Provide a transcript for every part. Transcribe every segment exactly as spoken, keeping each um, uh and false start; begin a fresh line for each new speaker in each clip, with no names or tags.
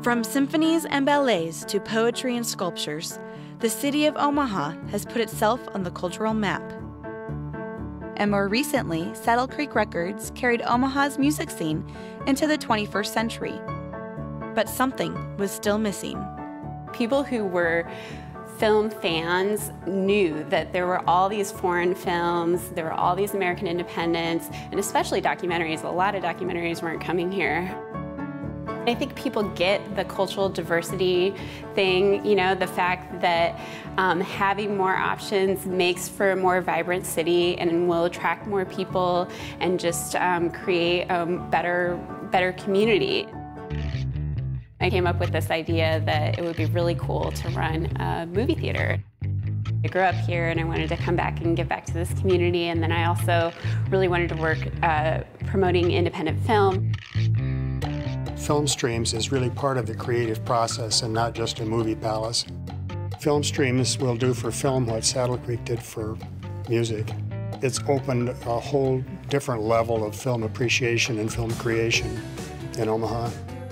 From symphonies and ballets to poetry and sculptures, the city of Omaha has put itself on the cultural map. And more recently, Saddle Creek Records carried Omaha's music scene into the twenty-first century. But something was still missing.
People who were film fans knew that there were all these foreign films, there were all these American independents, and especially documentaries. A lot of documentaries weren't coming here. I think people get the cultural diversity thing, you know, the fact that um, having more options makes for a more vibrant city and will attract more people and just um, create a better, better community. I came up with this idea that it would be really cool to run a movie theater. I grew up here and I wanted to come back and give back to this community, and then I also really wanted to work uh, promoting independent film.
Film Streams is really part of the creative process and not just a movie palace. Film Streams will do for film what Saddle Creek did for music. It's opened a whole different level of film appreciation and film creation in Omaha.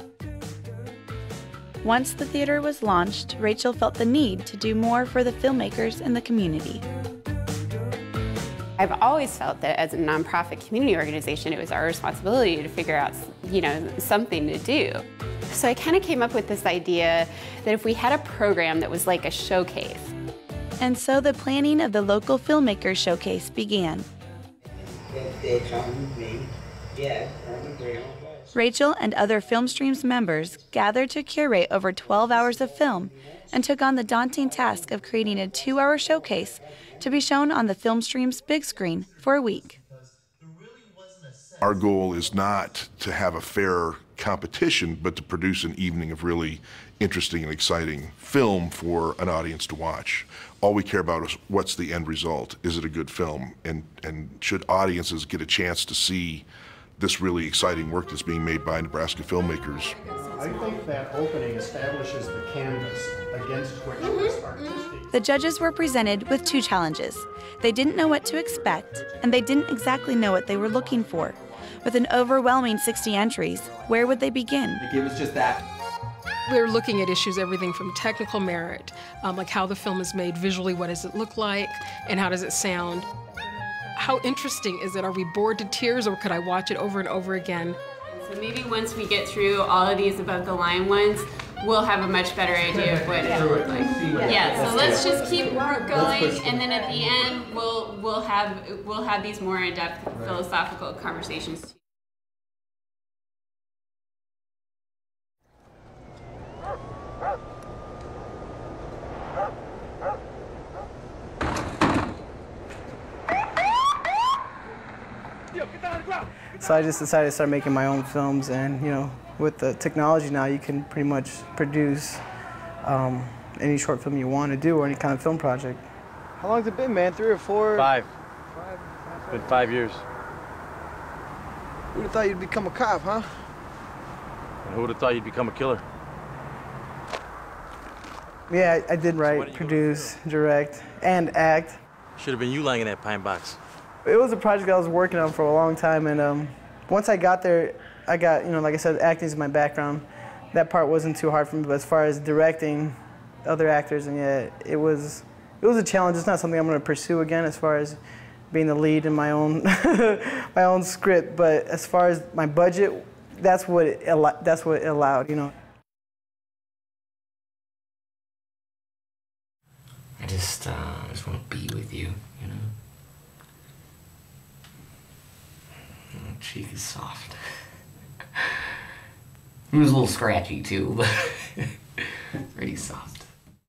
Once the theater was launched, Rachel felt the need to do more for the filmmakers in the community.
I've always felt that as a nonprofit community organization, it was our responsibility to figure out, you know, something to do. So I kind of came up with this idea that if we had a program that was like a showcase.
And so the planning of the local filmmakers showcase began. Rachel and other Film Streams members gathered to curate over twelve hours of film and took on the daunting task of creating a two-hour showcase to be shown on the Film Streams big screen for a week.
Our goal is not to have a fair competition, but to produce an evening of really interesting and exciting film for an audience to watch. All we care about is what's the end result. Is it a good film? And, and should audiences get a chance to see this really exciting work that's being made by Nebraska filmmakers?
I think that opening establishes the canvas against which this artistic...
The judges were presented with two challenges. They didn't know what to expect, and they didn't exactly know what they were looking for. With an overwhelming sixty entries, where would they begin?
It was just that.
We're looking at issues, everything from technical merit, um, like how the film is made visually, what does it look like, and how does it sound? How interesting is it? Are we bored to tears, or could I watch it over and over again?
So maybe once we get through all of these above the line ones, we'll have a much better idea of what it looks like. Yeah, so let's just keep going, and then at the end, we'll we'll have we'll have these more in-depth philosophical conversations.
So I just decided to start making my own films, and you know, with the technology now, you can pretty much produce um, any short film you want to do or any kind of film project.
How long's it been, man? Three or four?
Five.
Five.
It's been five years.
Who would have thought you'd become a cop, huh?
And who would have thought you'd become a killer?
Yeah, I, I did write, produce, direct, and act.
Should have been you lying in that pine box.
It was a project I was working on for a long time, and um, once I got there, I got, you know, like I said, acting is my background. That part wasn't too hard for me, but as far as directing other actors, and yeah, it was, it was a challenge. It's not something I'm going to pursue again as far as being the lead in my own, my own script. But as far as my budget, that's what it, that's what it allowed, you know.
I just, uh, I just want to be with you, you know. Your cheek is soft. It was a little scratchy too, but pretty soft.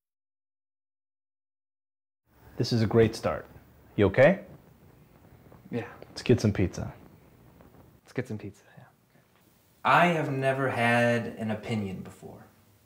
This is a great start. You okay?
Yeah.
Let's get some pizza.
Let's get some pizza, yeah. I have never had an opinion before.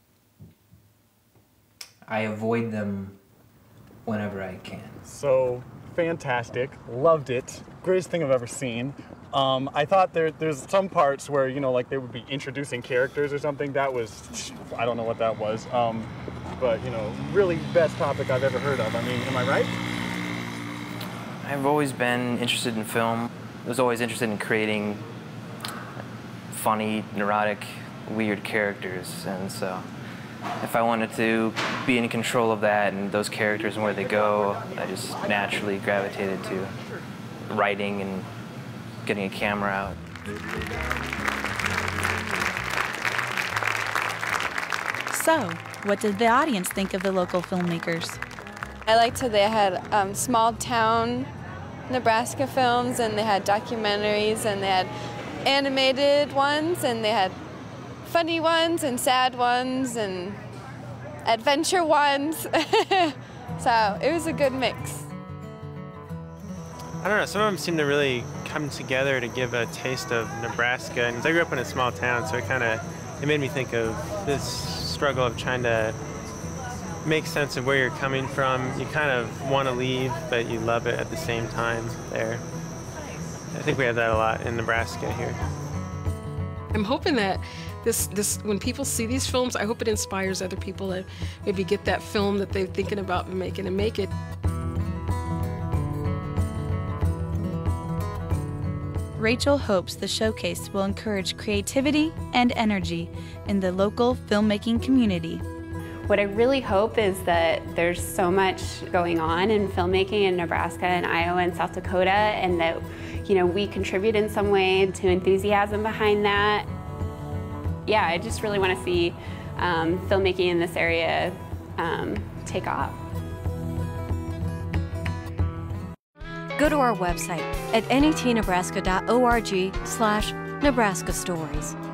I avoid them whenever I can.
So, fantastic. Loved it. Greatest thing I've ever seen. Um, I thought there, there's some parts where, you know, like they would be introducing characters or something. That was, I don't know what that was. Um, but, you know, really best topic I've ever heard of. I mean, am I right?
I've always been interested in film. I was always interested in creating funny, neurotic weird characters, and so if I wanted to be in control of that and those characters and where they go, I just naturally gravitated to writing and getting a camera out.
So, what did the audience think of the local filmmakers?
I liked how they had um, small town Nebraska films, and they had documentaries, and they had animated ones, and they had funny ones and sad ones and adventure ones. So it was a good mix.
I don't know, some of them seem to really come together to give a taste of Nebraska. And I grew up in a small town, so it kind of, it made me think of this struggle of trying to make sense of where you're coming from. You kind of want to leave, but you love it at the same time there. I think we have that a lot in Nebraska here.
I'm hoping that this, this, when people see these films, I hope it inspires other people to maybe get that film that they're thinking about making and make it.
Rachel hopes the showcase will encourage creativity and energy in the local filmmaking community.
What I really hope is that there's so much going on in filmmaking in Nebraska and Iowa and South Dakota, and that, you know, we contribute in some way to enthusiasm behind that. Yeah, I just really want to see um, filmmaking in this area um, take off.
Go to our website at net nebraska dot org slash Nebraska Stories.